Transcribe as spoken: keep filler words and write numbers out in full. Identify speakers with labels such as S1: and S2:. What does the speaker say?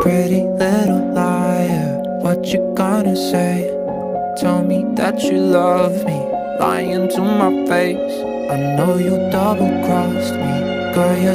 S1: Pretty little liar, what you gonna say? Tell me that you love me, lying to my face. I know you double-crossed me. Girl, you're